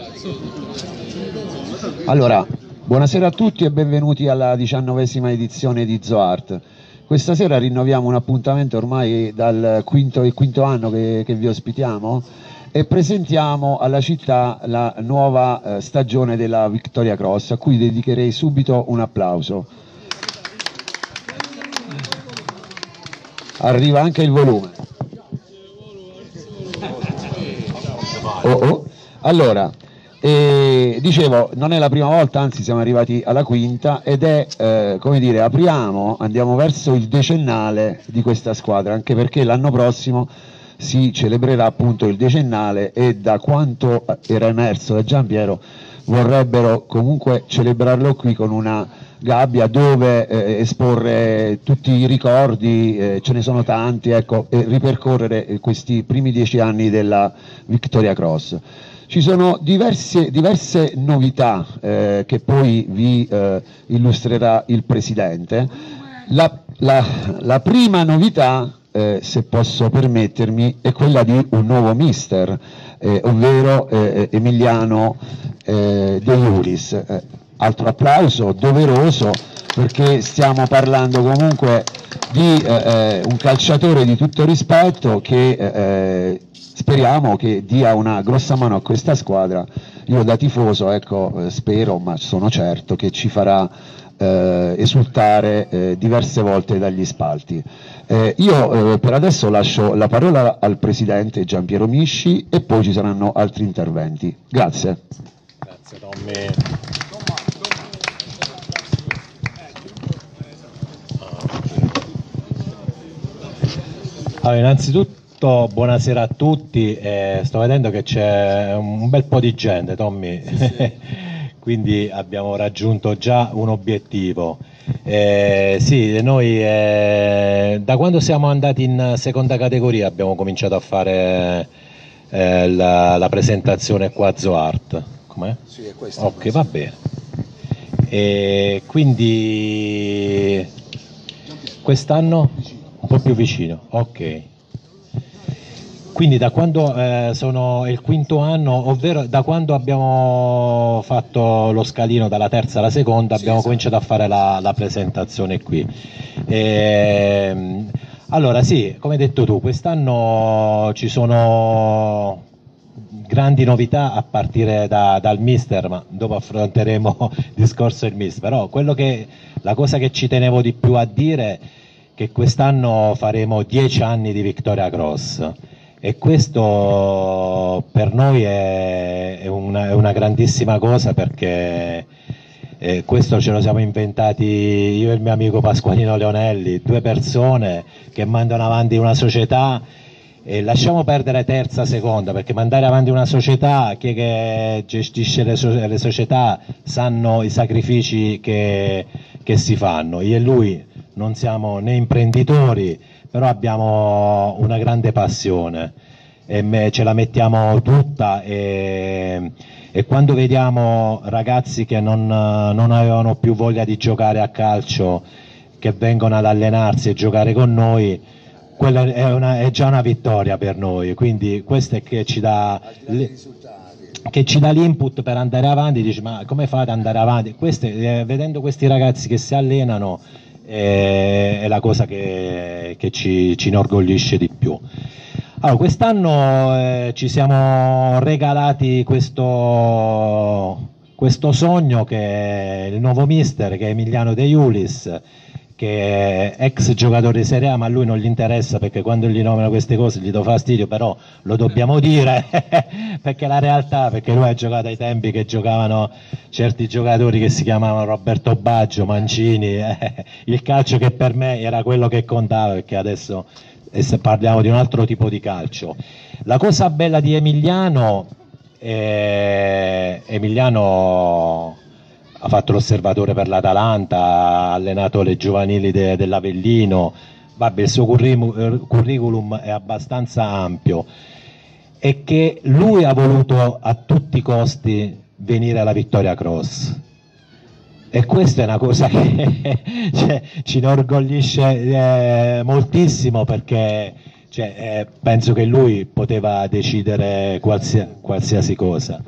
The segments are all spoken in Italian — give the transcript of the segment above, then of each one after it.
Allora, buonasera a tutti e benvenuti alla 19ª edizione di Zoart. Questa sera rinnoviamo un appuntamento ormai dal quinto anno che vi ospitiamo e presentiamo alla città la nuova stagione della Victoria Cross, a cui dedicherei subito un applauso. Arriva anche il volume. Allora, dicevo, non è la prima volta, anzi siamo arrivati alla quinta ed è, come dire, andiamo verso il decennale di questa squadra, anche perché l'anno prossimo si celebrerà appunto il decennale e da quanto era emerso da Giampiero vorrebbero comunque celebrarlo qui con una gabbia dove esporre tutti i ricordi, ce ne sono tanti, ecco, e ripercorrere questi primi 10 anni della Victoria Cross. Ci sono diverse novità che poi vi illustrerà il Presidente. La prima novità, se posso permettermi, è quella di un nuovo mister, ovvero Emiliano De Iuris. Altro applauso doveroso, perché stiamo parlando comunque di un calciatore di tutto rispetto che speriamo che dia una grossa mano a questa squadra. Io da tifoso, ecco, spero, ma sono certo che ci farà esultare diverse volte dagli spalti. Io per adesso lascio la parola al Presidente Giampiero Misci e poi ci saranno altri interventi. Grazie. Grazie Tommy. Allora, innanzitutto buonasera a tutti, sto vedendo che c'è un bel po' di gente, Tommy, sì. Quindi abbiamo raggiunto già un obiettivo. Sì, noi da quando siamo andati in seconda categoria abbiamo cominciato a fare la presentazione qua a Zoart. Com'è? Sì, è questo. Ok, va bene. E quindi quest'anno un po' più vicino, ok. Quindi da quando sono il quinto anno, ovvero da quando abbiamo fatto lo scalino dalla terza alla seconda, sì, abbiamo cominciato a fare la presentazione qui. Allora sì, come hai detto tu, quest'anno ci sono grandi novità a partire dal mister, ma dopo affronteremo il discorso del mister. Però la cosa che ci tenevo di più a dire è che quest'anno faremo 10 anni di Victoria Cross e questo per noi è una grandissima cosa, perché questo ce lo siamo inventati io e il mio amico Pasqualino Leonelli, due persone che mandano avanti una società. E lasciamo perdere terza, seconda, perché mandare avanti una società, chi è che gestisce le società sanno i sacrifici che si fanno. Io e lui non siamo né imprenditori, però abbiamo una grande passione e ce la mettiamo tutta, e quando vediamo ragazzi che non avevano più voglia di giocare a calcio, che vengono ad allenarsi e giocare con noi, quella è già una vittoria per noi. Quindi questo è che ci dà l'input per andare avanti. Dici, ma come fate ad andare avanti? Vedendo questi ragazzi che si allenano è la cosa che ci inorgoglisce di più. Allora, quest'anno ci siamo regalati questo sogno, che è il nuovo mister, che è Emiliano De Iuris, che è ex giocatore di Serie A, ma a lui non gli interessa, perché quando gli nominano queste cose gli do fastidio, però lo dobbiamo dire perché la realtà, perché lui ha giocato ai tempi che giocavano certi giocatori che si chiamavano Roberto Baggio, Mancini, il calcio che per me era quello che contava, perché adesso parliamo di un altro tipo di calcio. La cosa bella di Emiliano ha fatto l'osservatore per l'Atalanta, ha allenato le giovanili dell'Avellino, vabbè, il suo curriculum è abbastanza ampio, e che lui ha voluto a tutti i costi venire alla Victoria Cross, e questa è una cosa che ci inorgoglisce moltissimo, perché penso che lui poteva decidere qualsiasi cosa.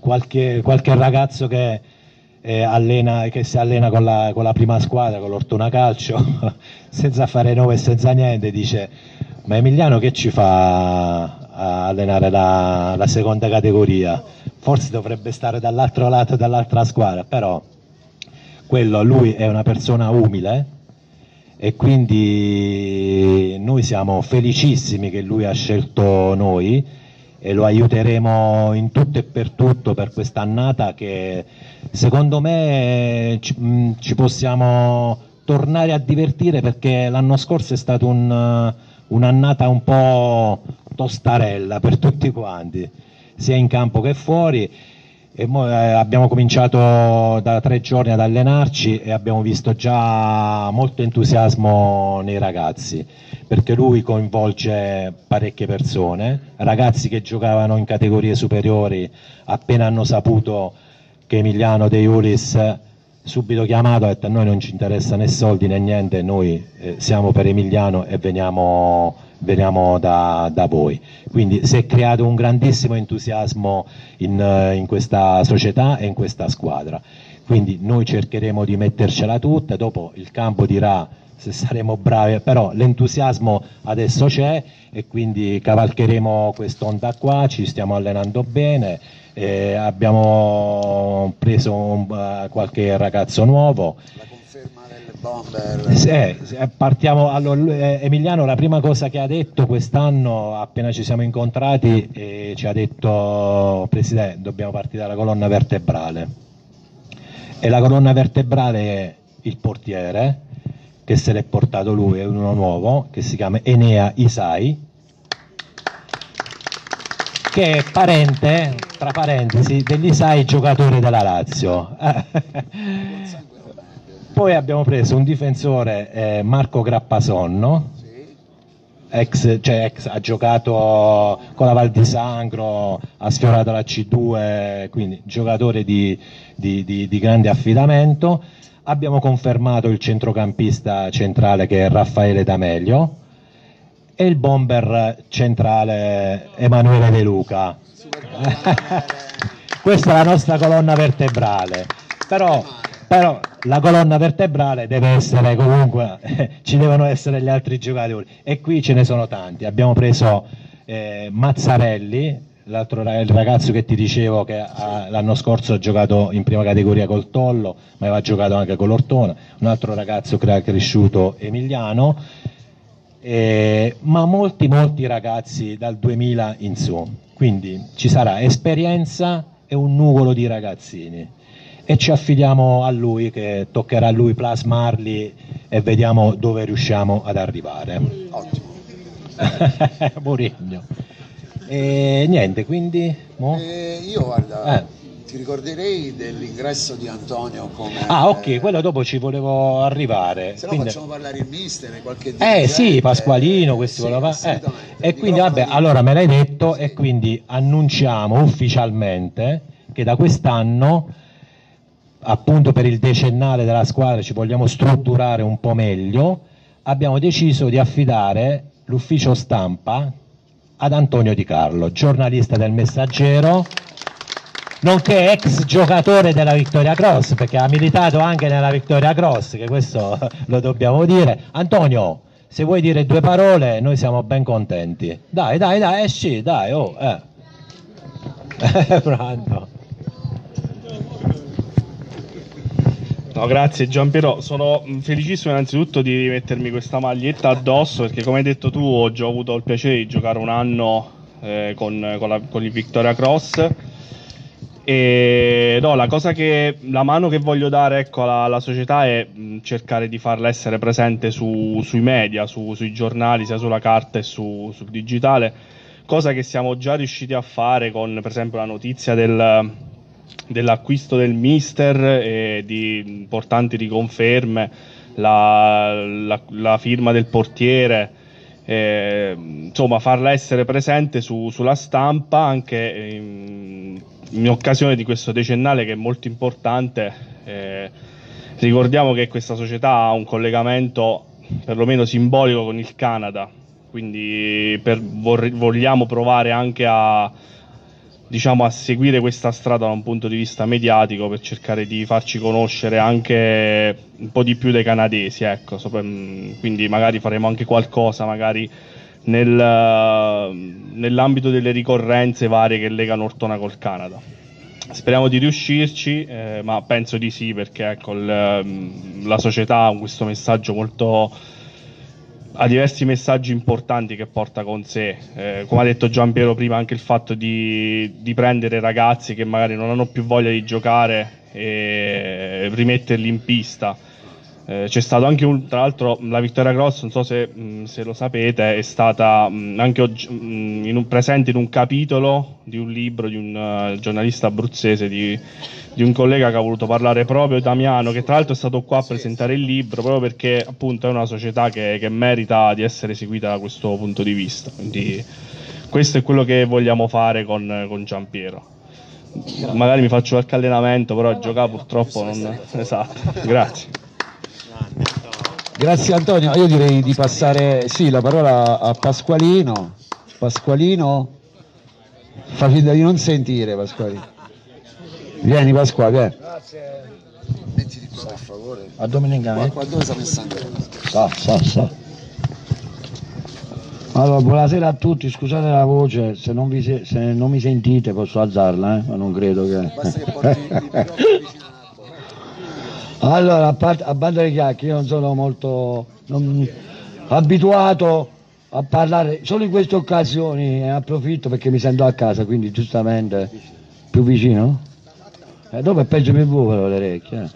qualche ragazzo che si allena con la prima squadra, con l'Ortona Calcio, senza fare nome e senza niente, dice: ma Emiliano che ci fa a allenare la seconda categoria? Forse dovrebbe stare dall'altro lato, dall'altra squadra. Però lui è una persona umile, e quindi noi siamo felicissimi che lui ha scelto noi, e lo aiuteremo in tutto e per tutto per quest'annata, che secondo me ci possiamo tornare a divertire, perché l'anno scorso è stata un'annata un po' tostarella per tutti quanti, sia in campo che fuori. E abbiamo cominciato da 3 giorni ad allenarci e abbiamo visto già molto entusiasmo nei ragazzi, perché lui coinvolge parecchie persone, ragazzi che giocavano in categorie superiori, appena hanno saputo che Emiliano De Iulis, subito chiamato, ha detto: a noi non ci interessa né soldi né niente, noi siamo per Emiliano e veniamo da voi. Quindi si è creato un grandissimo entusiasmo in questa società e in questa squadra, quindi noi cercheremo di mettercela tutta, dopo il campo dirà se saremo bravi, però l'entusiasmo adesso c'è, e quindi cavalcheremo quest'onda qua, ci stiamo allenando bene, abbiamo preso qualche ragazzo nuovo. Partiamo. Allora, Emiliano, la prima cosa che ha detto quest'anno, appena ci siamo incontrati, ci ha detto: Presidente, dobbiamo partire dalla colonna vertebrale, e la colonna vertebrale è il portiere, che se l'è portato lui, è uno nuovo che si chiama Enea Isai, che è parente, tra parentesi, degli Isai giocatori della Lazio. Poi abbiamo preso un difensore, Marco Grappasonno, ha giocato con la Val di Sangro, ha sfiorato la C2, quindi giocatore di grande affidamento. Abbiamo confermato il centrocampista centrale, che è Raffaele D'Amelio, e il bomber centrale Emanuele De Luca. Questa è la nostra colonna vertebrale, però la colonna vertebrale deve essere comunque, ci devono essere gli altri giocatori, e qui ce ne sono tanti. Abbiamo preso Mazzarelli, il ragazzo che ti dicevo che l'anno scorso ha giocato in prima categoria col Tollo, ma aveva giocato anche con l'Ortona, un altro ragazzo che era cresciuto Emiliano, ma molti ragazzi dal 2000 in su, quindi ci sarà esperienza e un nugolo di ragazzini, e ci affidiamo a lui, che toccherà a lui plasmarli, e vediamo dove riusciamo ad arrivare. Ottimo. Mourinho. E niente, quindi io guarda, ti ricorderei dell'ingresso di Antonio come... Ah, ok, quello dopo ci volevo arrivare. Se no quindi... facciamo parlare il mister e qualche dirigente. Sì, Pasqualino, questi sì, voleva... E quindi vabbè, di... allora me l'hai detto, sì. E quindi annunciamo ufficialmente che da quest'anno, appunto per il decennale della squadra, ci vogliamo strutturare un po' meglio, abbiamo deciso di affidare l'ufficio stampa ad Antonio Di Carlo, giornalista del Messaggero, nonché ex giocatore della Victoria Cross, perché ha militato anche nella Victoria Cross, che questo lo dobbiamo dire. Antonio, se vuoi dire 2 parole, noi siamo ben contenti. Dai, esci, dai, Pronto. No, grazie Giampiero, sono felicissimo innanzitutto di mettermi questa maglietta addosso, perché come hai detto tu ho già avuto il piacere di giocare un anno con il Victoria Cross, e no, la mano che voglio dare, ecco, alla società è cercare di farla essere presente sui media, sui giornali, sia sulla carta e sul digitale, cosa che siamo già riusciti a fare con, per esempio, la notizia dell'acquisto del mister e di importanti riconferme, la firma del portiere, insomma farla essere presente sulla stampa anche in occasione di questo decennale, che è molto importante. Ricordiamo che questa società ha un collegamento perlomeno simbolico con il Canada, quindi vogliamo provare anche a diciamo, a seguire questa strada da un punto di vista mediatico, per cercare di farci conoscere anche un po' di più dai canadesi, ecco. Quindi magari faremo anche qualcosa magari nell'ambito delle ricorrenze varie che legano Ortona col Canada. Speriamo di riuscirci, ma penso di sì, perché ecco, la società ha questo messaggio ha diversi messaggi importanti che porta con sé, come ha detto Giampiero prima, anche il fatto di prendere ragazzi che magari non hanno più voglia di giocare e rimetterli in pista. C'è stato anche tra l'altro la Victoria Cross, non so se lo sapete, è stata anche presente in un capitolo di un libro di un giornalista abruzzese, di un collega che ha voluto parlare, proprio Damiano, che tra l'altro è stato qua a presentare il libro, proprio perché appunto è una società che merita di essere seguita da questo punto di vista. Quindi questo è quello che vogliamo fare con Giampiero. Magari mi faccio qualche allenamento, però a giocare purtroppo non... Esatto, grazie. Grazie Antonio, io direi di passare la parola a Pasqualino. Pasqualino, fa finta di non sentire, Pasqualino. Vieni Pasquale, vieni. Grazie. Mettiti qua per favore. A Domenica. Qua dove sta messando? Sa. Allora, buonasera a tutti, scusate la voce, se non mi sentite posso alzarla, ma non credo che... Basta che porti il microfono vicino. Allora, a parte le chiacchiere, io non sono molto abituato a parlare, solo in queste occasioni approfitto perché mi sento a casa, quindi giustamente più vicino. Dopo è peggio per voi però le orecchie.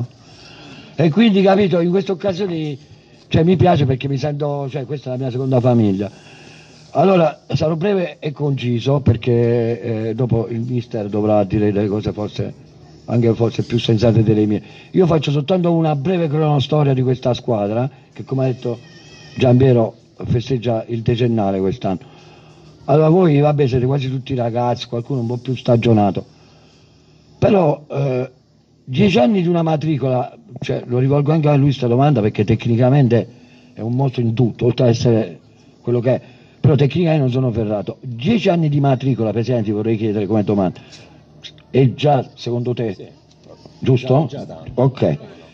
E quindi, capito, in queste occasioni mi piace perché mi sento, questa è la mia seconda famiglia. Allora, sarò breve e conciso perché dopo il mister dovrà dire delle cose forse più sensate delle mie. Io faccio soltanto una breve cronostoria di questa squadra che, come ha detto Giampiero, festeggia il decennale quest'anno. Allora voi siete quasi tutti ragazzi, qualcuno un po' più stagionato, però 10 anni di una matricola, lo rivolgo anche a lui sta domanda perché tecnicamente è un mostro in tutto, oltre ad essere quello che è, però tecnicamente non sono ferrato. 10 anni di matricola, Presidente, vorrei chiedere come domanda. E già, secondo te, sì, giusto? Già, ok.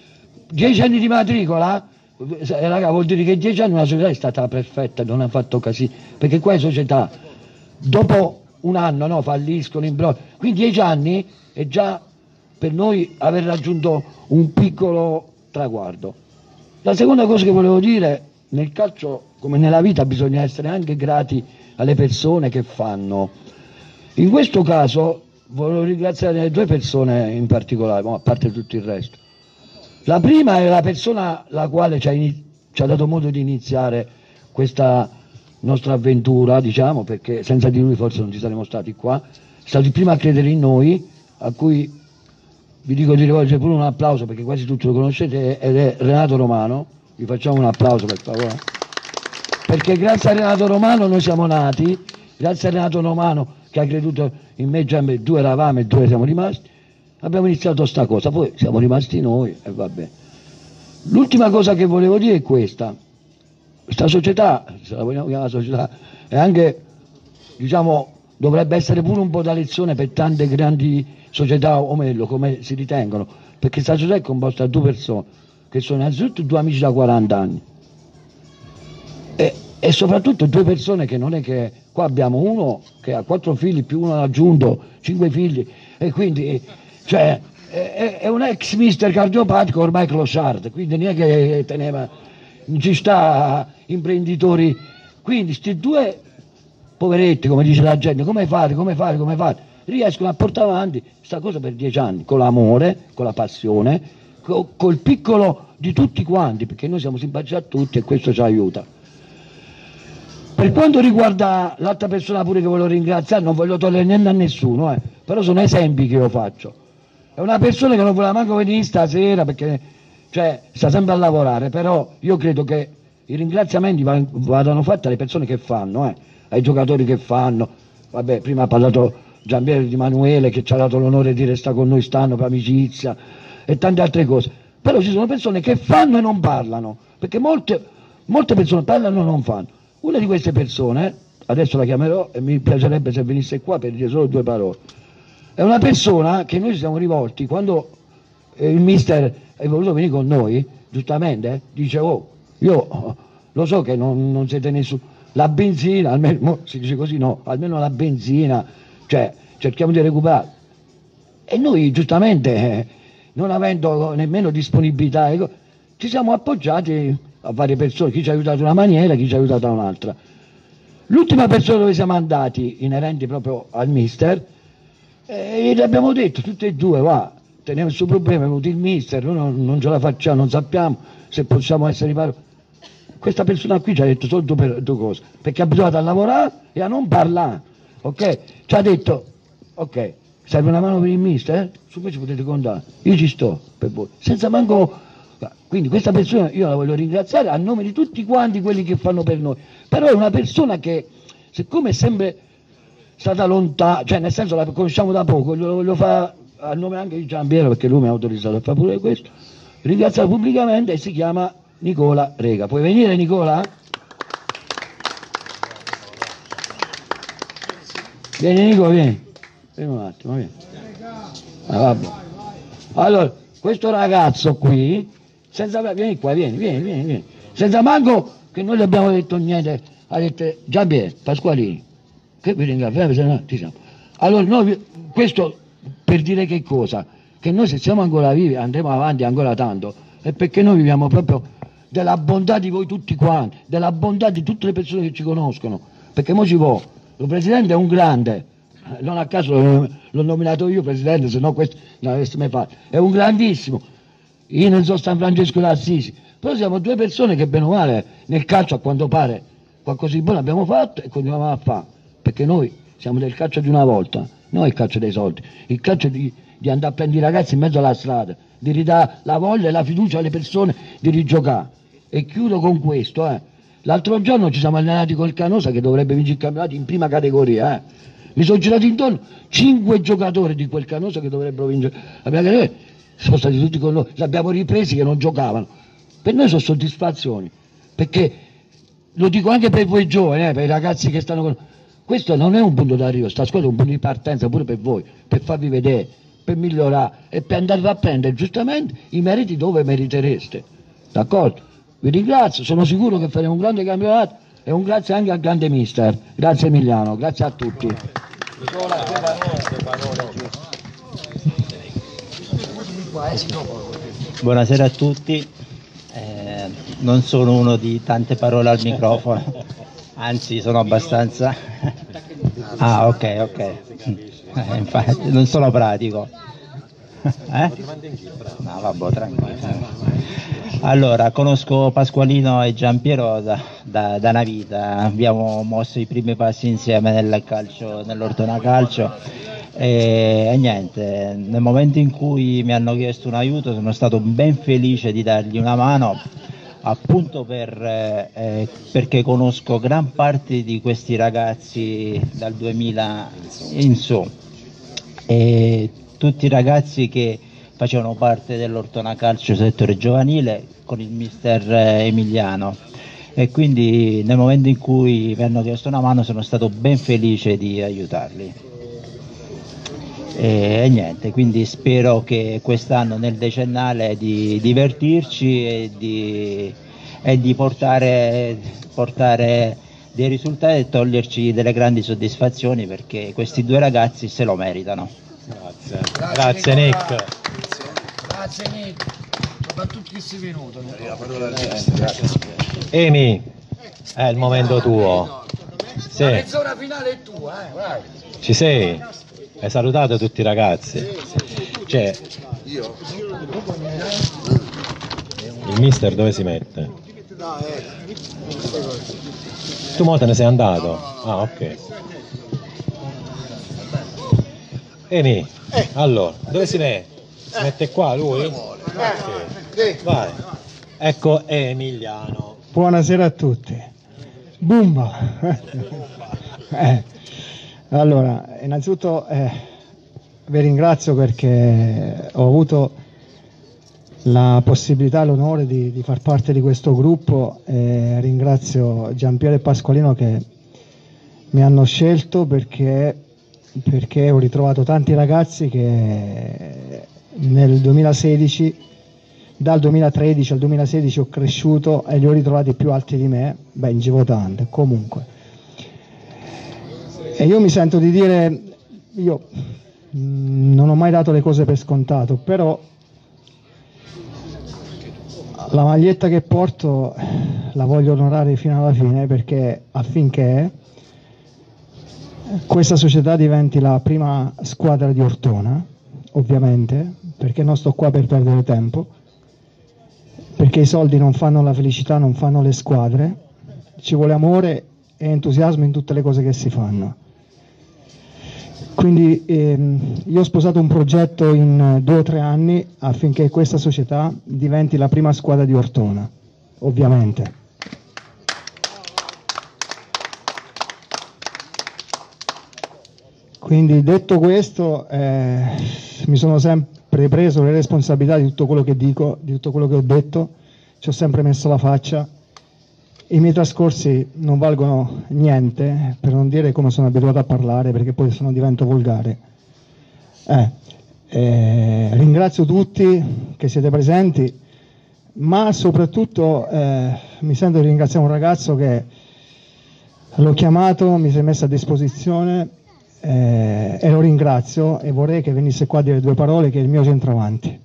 10 anni di matricola, raga, vuol dire che 10 anni una società è stata perfetta, non ha fatto casino, perché qua è società, dopo un anno falliscono in blocco, quindi 10 anni è già per noi aver raggiunto un piccolo traguardo. La seconda cosa che volevo dire, nel calcio come nella vita bisogna essere anche grati alle persone che fanno. In questo caso volevo ringraziare 2 persone in particolare, a parte tutto il resto. La prima è la persona la quale ci ha dato modo di iniziare questa nostra avventura, diciamo, perché senza di lui forse non ci saremmo stati qua. È stato il primo a credere in noi, a cui vi dico di rivolgere pure un applauso perché quasi tutti lo conoscete, ed è Renato Romano. Vi facciamo un applauso per favore. Perché grazie a Renato Romano noi siamo nati, grazie a Renato Romano che ha creduto in me, già 2 eravamo e 2 siamo rimasti, abbiamo iniziato sta cosa, poi siamo rimasti noi e vabbè. L'ultima cosa che volevo dire è questa società, se la vogliamo chiamare società, è anche, diciamo, dovrebbe essere pure un po' da lezione per tante grandi società, o meglio, come si ritengono, perché questa società è composta da 2 persone, che sono innanzitutto 2 amici da 40 anni, e soprattutto 2 persone che non è che qua abbiamo uno che ha 4 figli più uno aggiunto 5 figli e quindi è un ex mister cardiopatico ormai clochard, quindi neanche teneva, non ci sta imprenditori, quindi sti 2 poveretti, come dice la gente, come fate, riescono a portare avanti questa cosa per 10 anni con l'amore, con la passione, col piccolo di tutti quanti, perché noi siamo simpatici a tutti e questo ci aiuta. Per quanto riguarda l'altra persona pure che voglio ringraziare, non voglio togliere niente a nessuno, però sono esempi che io faccio. È una persona che non voleva manco venire stasera perché sta sempre a lavorare, però io credo che i ringraziamenti vadano fatti alle persone che fanno, ai giocatori che fanno. Vabbè, prima ha parlato Giampiero di Manuele che ci ha dato l'onore di restare con noi stanno per amicizia e tante altre cose, però ci sono persone che fanno e non parlano, perché molte persone parlano e non fanno. Una di queste persone adesso la chiamerò e mi piacerebbe se venisse qua per dire solo 2 parole. È una persona che noi ci siamo rivolti quando il mister è voluto venire con noi, giustamente, dice oh, io lo so che non siete nessuno, la benzina, almeno si dice così, no, almeno la benzina, cioè cerchiamo di recuperare. E noi giustamente, non avendo nemmeno disponibilità, ci siamo appoggiati a varie persone, chi ci ha aiutato in una maniera, chi ci ha aiutato in un'altra. L'ultima persona dove siamo andati, inerenti proprio al mister, gli abbiamo detto tutti e due, va, teniamo questo problema, è venuto il mister, noi non ce la facciamo, non sappiamo se possiamo essere riparati. Questa persona qui ci ha detto solo 2 cose, perché è abituata a lavorare e a non parlare, ok? Ci ha detto, ok, serve una mano per il mister? Su me ci potete contare, io ci sto per voi, senza manco... Quindi questa persona io la voglio ringraziare a nome di tutti quanti quelli che fanno per noi, però è una persona che, siccome è sempre stata lontana, cioè nel senso la conosciamo da poco, lo fa a nome anche di Giampiero, perché lui mi ha autorizzato a fare pure questo, ringraziare pubblicamente, e si chiama Nicola Rega. Puoi venire, Nicola? Vieni Nicola, vieni un attimo, vieni. Vabbè. Allora, questo ragazzo qui, vieni qua, vieni, senza manco che noi gli abbiamo detto niente, ha detto Giampiero, Pasqualini, che vi ringrazio, ci siamo. Allora, noi, questo per dire che cosa? Che noi se siamo ancora vivi, andremo avanti ancora tanto, è perché noi viviamo proprio della bontà di voi tutti quanti, della bontà di tutte le persone che ci conoscono, perché mo ci può, il presidente è un grande, non a caso l'ho nominato io presidente, se no questo non avesse mai fatto, è un grandissimo, io non so San Francesco d'Assisi, però siamo 2 persone che bene o male nel calcio a quanto pare qualcosa di buono abbiamo fatto e continuiamo a fare, perché noi siamo del calcio di una volta, non il calcio dei soldi, il calcio di andare a prendere i ragazzi in mezzo alla strada, di ridare la voglia e la fiducia alle persone di rigiocare. E chiudo con questo, l'altro giorno ci siamo allenati col Canosa che dovrebbe vincere il campionato in prima categoria, mi sono girati intorno 5 giocatori di quel Canosa che dovrebbero vincere la prima categoria, sono stati tutti con noi, li abbiamo ripresi che non giocavano. Per noi sono soddisfazioni, perché lo dico anche per voi giovani, per i ragazzi che stanno con... Questo non è un punto d'arrivo, sta scuola è un punto di partenza pure per voi, per farvi vedere, per migliorare e per andare a prendere giustamente i meriti dove meritereste. D'accordo? Vi ringrazio, sono sicuro che faremo un grande campionato e un grazie anche al grande mister. Grazie Emiliano, grazie a tutti. Buonasera a tutti, non sono uno di tante parole al microfono, anzi sono abbastanza... Ah ok, infatti non sono pratico. No vabbè, tranquillo. Allora, conosco Pasqualino e Giampiero da una vita, abbiamo mosso i primi passi insieme nel calcio, nell'Ortona Calcio e niente, nel momento in cui mi hanno chiesto un aiuto sono stato ben felice di dargli una mano, appunto perché conosco gran parte di questi ragazzi dal 2000 in su, e tutti i ragazzi che facevano parte dell'Ortona Calcio settore giovanile con il mister Emiliano, e quindi nel momento in cui mi hanno chiesto una mano sono stato ben felice di aiutarli. E niente, quindi spero che quest'anno nel decennale di divertirci e di portare dei risultati e toglierci delle grandi soddisfazioni, perché questi 2 ragazzi se lo meritano. Grazie Nick. Grazie Nick, soprattutto che sei venuto. Emi, è il momento tuo. Sì. La mezz'ora finale è tua, vai. Ci sei? Hai salutato tutti i ragazzi? Cioè, il mister dove si mette? Tu mo te ne sei andato? Ah, ok. Emi, allora, dove si mette? Si mette qua lui? Sì. Vai. Ecco Emiliano. Buonasera a tutti. Bumba! Allora, innanzitutto vi ringrazio perché ho avuto la possibilità e l'onore di far parte di questo gruppo, ringrazio Giampiero e Pasqualino che mi hanno scelto perché ho ritrovato tanti ragazzi che nel 2016, dal 2013 al 2016 ho cresciuto e li ho ritrovati più alti di me, in givotante comunque. E io mi sento di dire, io non ho mai dato le cose per scontato, però la maglietta che porto la voglio onorare fino alla fine, perché affinché questa società diventi la prima squadra di Ortona, ovviamente, perché non sto qua per perdere tempo, perché i soldi non fanno la felicità, non fanno le squadre, ci vuole amore e entusiasmo in tutte le cose che si fanno. Quindi io ho sposato un progetto in 2 o 3 anni affinché questa società diventi la prima squadra di Ortona, ovviamente. Quindi detto questo, mi sono sempre preso le responsabilità di tutto quello che dico, di tutto quello che ho detto, ci ho sempre messo la faccia. I miei trascorsi non valgono niente, per non dire come sono abituato a parlare, perché poi se no divento volgare. Ringrazio tutti che siete presenti, ma soprattutto mi sento di ringraziare un ragazzo che l'ho chiamato, mi si è messo a disposizione e lo ringrazio, e vorrei che venisse qua a dire 2 parole, che è il mio centravanti.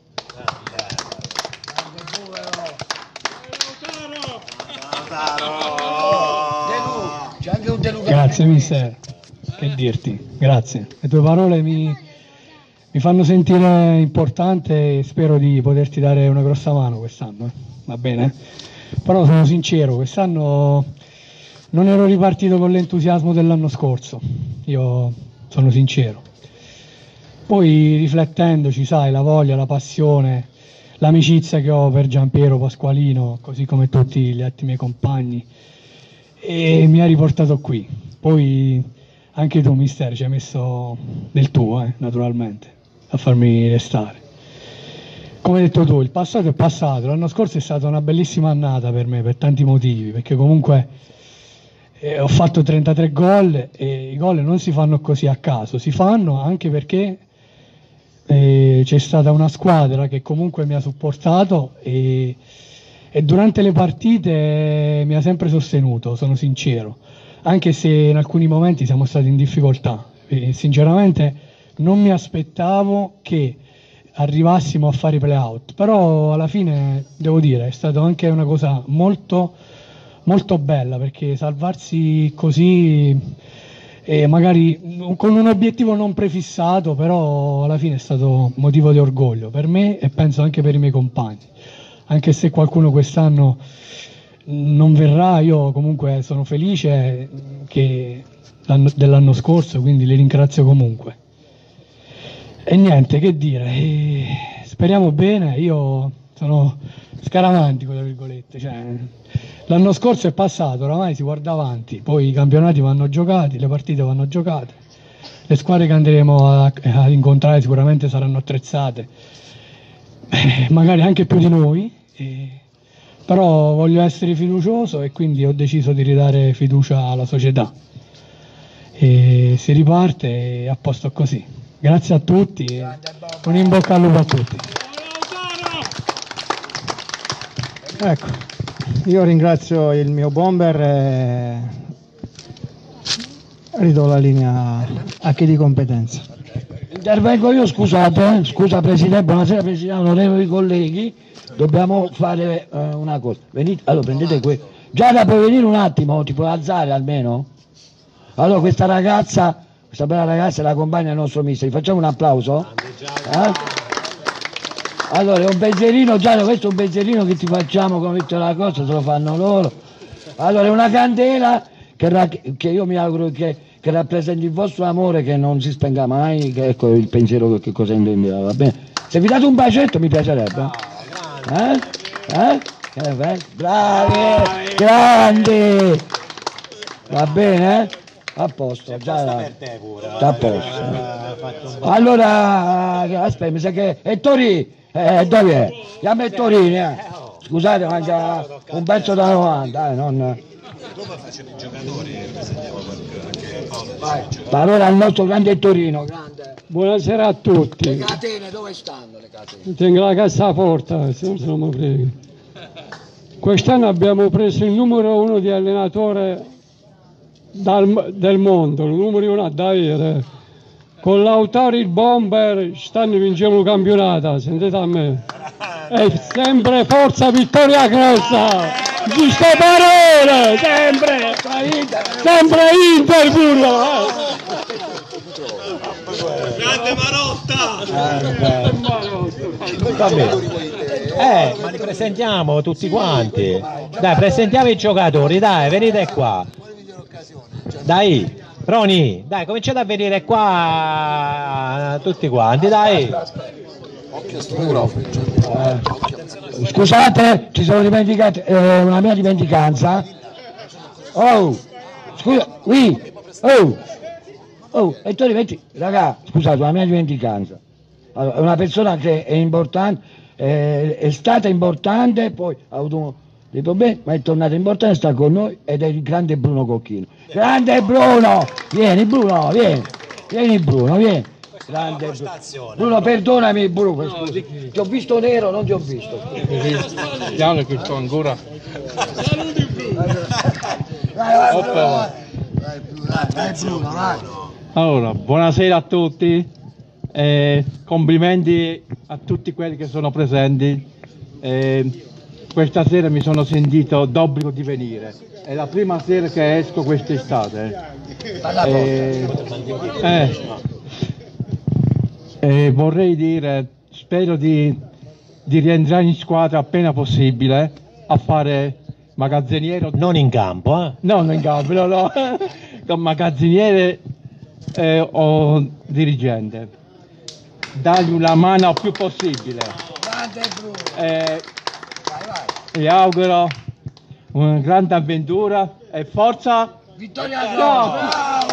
Grazie mister, che dirti, grazie. Le tue parole mi fanno sentire importante e spero di poterti dare una grossa mano quest'anno, va bene? Però sono sincero, quest'anno non ero ripartito con l'entusiasmo dell'anno scorso, io sono sincero. Poi riflettendoci, sai, la voglia, la passione, l'amicizia che ho per Giampiero Pasqualino, così come tutti gli altri miei compagni, e mi ha riportato qui. Poi anche tu mister ci hai messo del tuo, naturalmente, a farmi restare. Come hai detto tu, il passato è passato, l'anno scorso è stata una bellissima annata per me per tanti motivi, perché comunque ho fatto 33 gol e i gol non si fanno così a caso, si fanno anche perché c'è stata una squadra che comunque mi ha supportato e durante le partite mi ha sempre sostenuto, sono sincero, anche se in alcuni momenti siamo stati in difficoltà. E sinceramente non mi aspettavo che arrivassimo a fare i play-out, però alla fine devo dire è stata anche una cosa molto, molto bella, perché salvarsi così magari con un obiettivo non prefissato, però alla fine è stato motivo di orgoglio per me e penso anche per i miei compagni. Anche se qualcuno quest'anno non verrà, io comunque sono felice dell'anno scorso, quindi li ringrazio comunque. E niente, che dire, speriamo bene, io sono scaramantico, tra virgolette, cioè, l'anno scorso è passato, oramai si guarda avanti, poi i campionati vanno giocati, le partite vanno giocate, le squadre che andremo ad incontrare sicuramente saranno attrezzate, magari anche più di noi. Però voglio essere fiducioso e quindi ho deciso di ridare fiducia alla società e si riparte a posto così. Grazie a tutti e un in bocca al lupo a tutti. Ecco, io ringrazio il mio bomber e ridò la linea a chi di competenza. Intervengo io, scusate, scusa Presidente, buonasera Presidente, onorevoli colleghi, dobbiamo fare una cosa. Venite, allora prendete qui. Giada, puoi venire un attimo, ti puoi alzare almeno? Allora questa bella ragazza è la compagna del nostro mister, gli facciamo un applauso? Allora è un pensierino, Giada, questo è un pensierino che ti facciamo come tutta la cosa, se lo fanno loro. Allora è una candela che io mi auguro che rappresenti il vostro amore, che non si spenga mai, che ecco il pensiero che cosa intendeva, va bene? Se vi date un bacetto mi piacerebbe. Bravi, grandi, va bene? A posto, già a posto. Allora, aspetta, mi sa che è Torì, dove è? Chiama Torini, Scusate, manca un pezzo da 90, non... Allora al nostro grande Torino, grande. Buonasera a tutti. Le catene dove stanno le catene? Tengo la cassaforte, se non mi frega. Quest'anno abbiamo preso il numero 1 di allenatore del mondo, il numero 1 da avere. Con l'Autori Bomber stanno vinciamo il campionato, sentite a me. E sempre forza Vittoria Crossa! Giuste parole! Sempre Inter pure! Grande Marotta! Va bene. Ma li presentiamo tutti quanti. Dai, presentiamo i giocatori, dai, venite qua. Dai, Roni, dai, cominciate a venire qua tutti quanti, dai. Scusate, ci sono dimenticato, una mia dimenticanza. Oh, scusa, qui, e tu rimetti, raga, scusate, una mia dimenticanza. Allora, è una persona che è importante, è stata importante, poi ha avuto dei problemi, ma è tornata importante, sta con noi ed è il grande Bruno Cocchino. Grande Bruno! Vieni Bruno, vieni Bruno, vieni. Grande Bruno, perdonami Bruno, scusi, ti ho visto nero, non ti ho visto. Piano che sto ancora. Vai Bruno, vai. Allora, buonasera a tutti, complimenti a tutti quelli che sono presenti. Questa sera mi sono sentito d'obbligo di venire, è la prima sera che esco quest'estate. Vorrei dire, spero di rientrare in squadra appena possibile a fare magazziniere. Non in campo, eh? Non in campo, no. Con magazziniere o dirigente. Dargli una mano il più possibile. Vi auguro una grande avventura e forza Vittoria Crossa!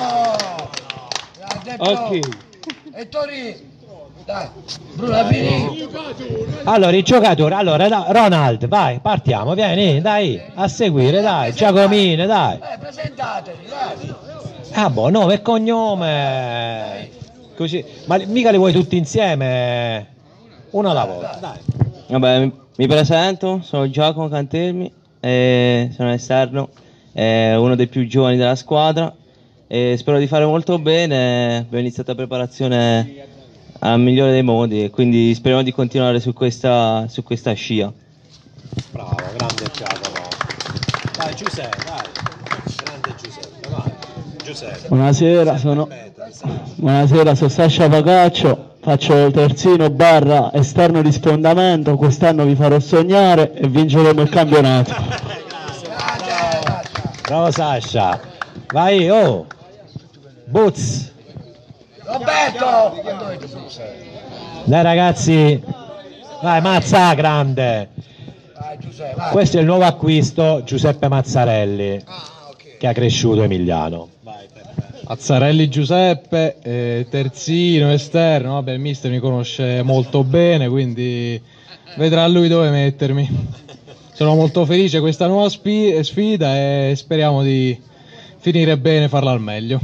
Bravo! Ok. E Tori, dai, Bruno, vieni. Allora, i giocatori, allora, Ronald, vai, partiamo, vieni, dai, a seguire, dai, Giacomino, dai. Presentatevi, dai. Ah, boh, nome e cognome. Così, ma mica li vuoi tutti insieme? Uno alla volta, dai. Vabbè, mi presento, sono Giacomo Cantelmi, sono esterno, uno dei più giovani della squadra e spero di fare molto bene. Abbiamo iniziato la preparazione al migliore dei modi e quindi speriamo di continuare su questa scia. Bravo, grande Giacomo. Dai Giuseppe, dai. Grande Giuseppe, vai. Giuseppe. Buonasera, sono Sasha Pagaccio, faccio terzino barra esterno di sfondamento, quest'anno vi farò sognare e vinceremo il campionato. Bravo Sasha. Vai, oh. Boots. Roberto! Dai ragazzi. Vai, Mazza, grande. Questo è il nuovo acquisto, Giuseppe Mazzarelli, che ha cresciuto Emiliano. Mazzarelli Giuseppe, terzino, esterno, vabbè il mister mi conosce molto bene, quindi vedrà lui dove mettermi. Sono molto felice di questa nuova sfida e speriamo di finire bene e farla al meglio.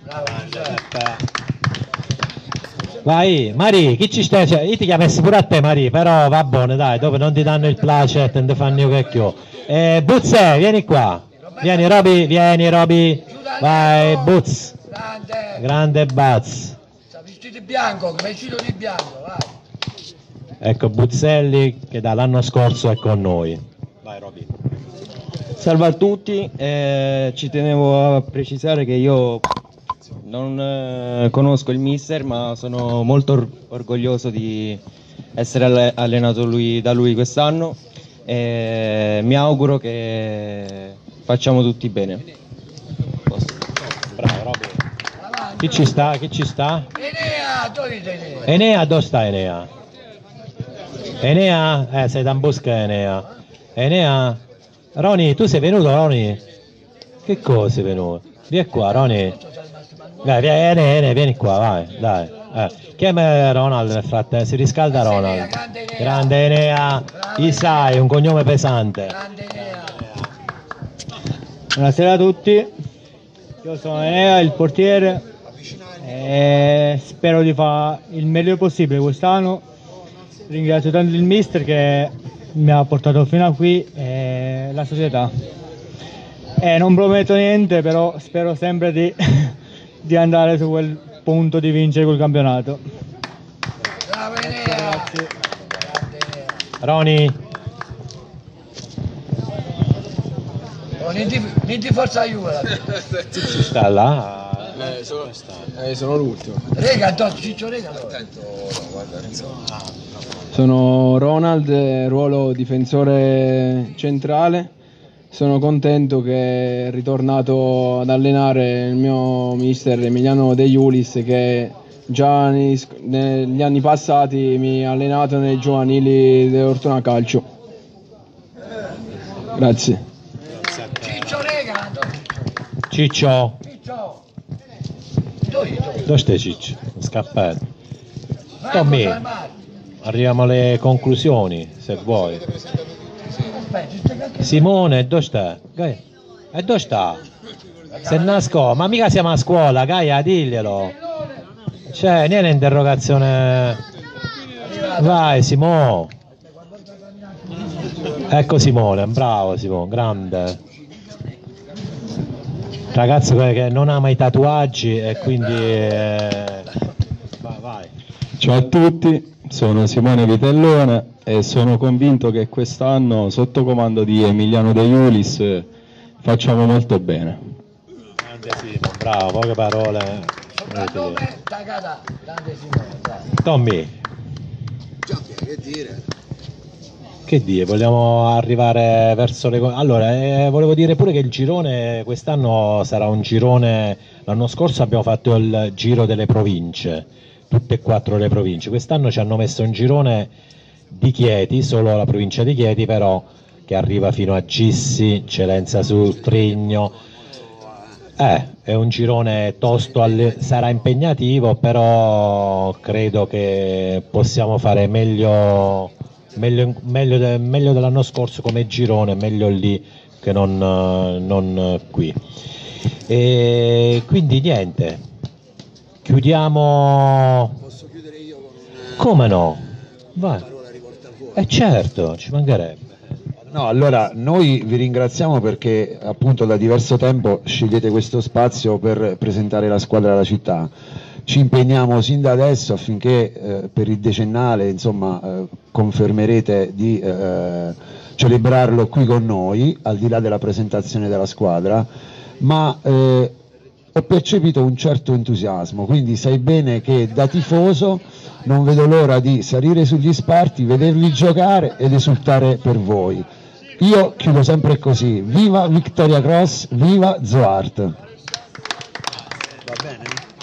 Vai, Mari, chi ci stai? Cioè, io ti chiamessi pure a te, Mari, però va buono, dai, dopo non ti danno il placet, non ti fanno che più. Buzze, vieni qua. Vieni Roby. Vai, Buzz. Grande Buzz. Vestito di bianco, vestito di bianco, vai. Ecco Buzzelli che dall'anno scorso è con noi. Vai, Roby. Salve a tutti, ci tenevo a precisare che io non conosco il mister, ma sono molto orgoglioso di essere allenato da lui quest'anno e mi auguro che facciamo tutti bene. Bravo Roby. Chi ci sta? Enea, dove sta Enea? Enea? Sei da in busca Enea. Enea? Roni, tu sei venuto Roni? Che cosa sei venuto? Vieni qua Roni. Dai, vieni qua, vai, dai. Chiama Ronald nel frattempo, si riscalda Ronald. Grande Enea. Isai, un cognome pesante. Buonasera a tutti, io sono Enea, il portiere, e spero di fare il meglio possibile quest'anno. Ringrazio tanto il mister che mi ha portato fino a qui e la società. Non prometto niente, però spero sempre di andare su quel punto di vincere quel campionato. Grazie. Roni. Niente forza Juve. Sta là. Sono l'ultimo. Rega, Ciccio, rega. Sono Ronald, ruolo difensore centrale. Sono contento che è ritornato ad allenare il mio mister Emiliano De Iulis, che già negli anni passati mi ha allenato nei giovanili dell'Ortona Calcio. Grazie. Ciccio, rega. Ciccio. Dove stai Ciccio? Scappato. Tommy, arriviamo alle conclusioni, se vuoi. Simone, dove sta? E dove sta? Se nasco, ma mica siamo a scuola, Gaia, diglielo. Cioè, non è un'interrogazione. Vai, Simone. Ecco Simone, bravo Simone, grande. Ragazzo che non ama i tatuaggi e quindi... vai. Ciao a tutti, sono Simone Vitellone e sono convinto che quest'anno sotto comando di Emiliano De Iulis facciamo molto bene. Grande Simone, bravo, poche parole. Tommy. Che dire, vogliamo arrivare verso le... Allora, volevo dire pure che il girone quest'anno sarà un girone... L'anno scorso abbiamo fatto il giro delle province, tutte e 4 le province. Quest'anno ci hanno messo un girone di Chieti, solo la provincia di Chieti però, che arriva fino a Gissi, Celenza sul Trigno. È un girone tosto, sarà impegnativo, però credo che possiamo fare meglio dell'anno scorso come girone, meglio lì che non qui. E quindi niente, chiudiamo. Posso chiudere io con come no? Vai. Certo, ci mancherebbe. No, allora noi vi ringraziamo perché appunto da diverso tempo scegliete questo spazio per presentare la squadra della città. Ci impegniamo sin da adesso affinché per il decennale insomma confermerete di celebrarlo qui con noi, al di là della presentazione della squadra, ma ho percepito un certo entusiasmo, quindi sai bene che da tifoso non vedo l'ora di salire sugli spalti, vedervi giocare ed esultare per voi. Io chiudo sempre così: viva Victoria Cross, viva Zoart. Va bene?